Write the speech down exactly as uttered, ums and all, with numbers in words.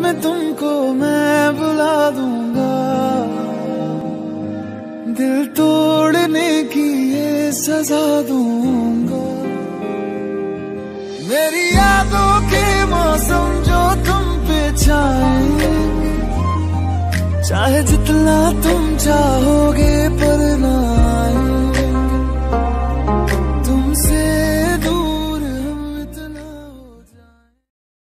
में तुमको मैं बुला दूंगा, दिल तोड़ने की ये सजा दूंगा। मेरी यादों के मौसम जो तुम पे छाएंगे, चाहे जितना तुम चाहोगे।